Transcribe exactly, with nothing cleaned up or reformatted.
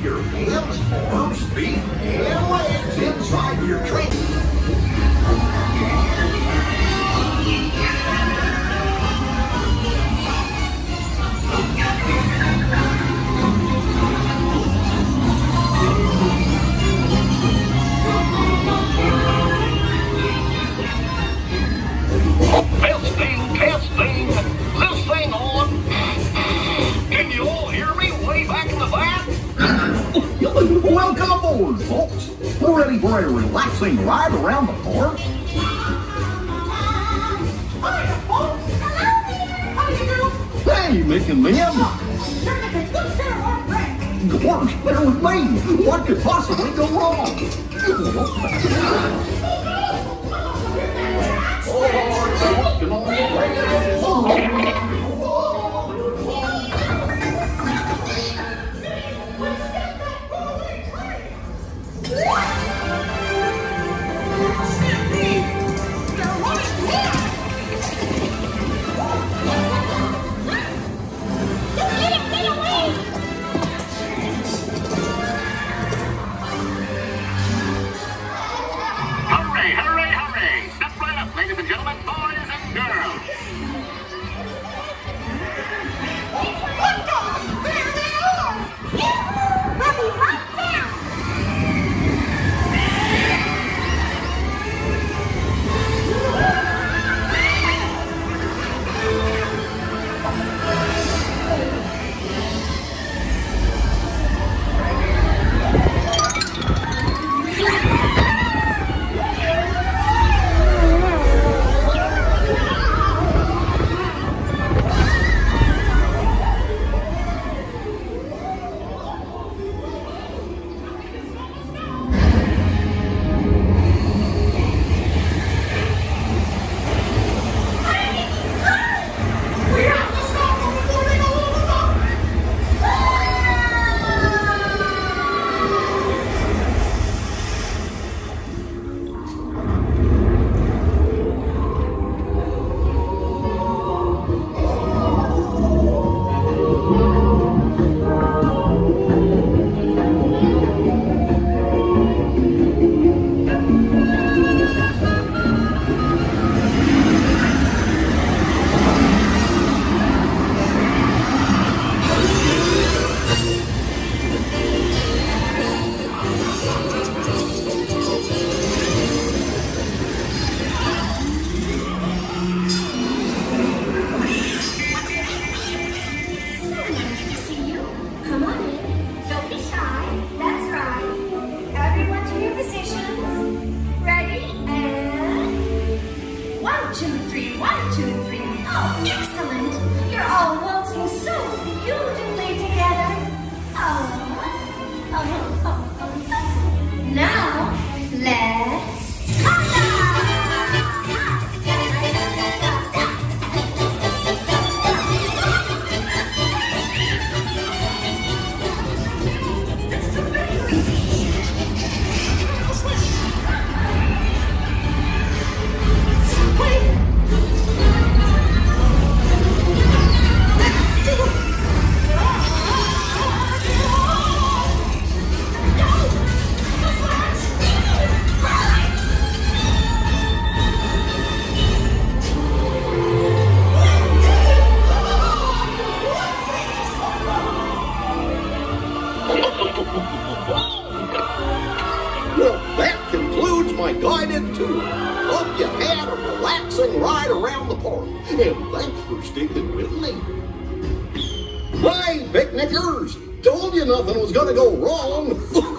your hands, arms, feet, and legs inside your training. Testing, testing, this thing on. Can you all hear me way back in the back? Welcome aboard, folks. We're ready for a relaxing ride around the park. Hey, Mick and Mim. Gosh, there was me. What could possibly go wrong? Hurry, hurry, hurry! Step right up, ladies and gentlemen, boys and girls. There they are! We'll be right back! guided tour. Hope you had a relaxing ride around the park, and thanks for sticking with me. Hey, picnickers! Told you nothing was gonna go wrong.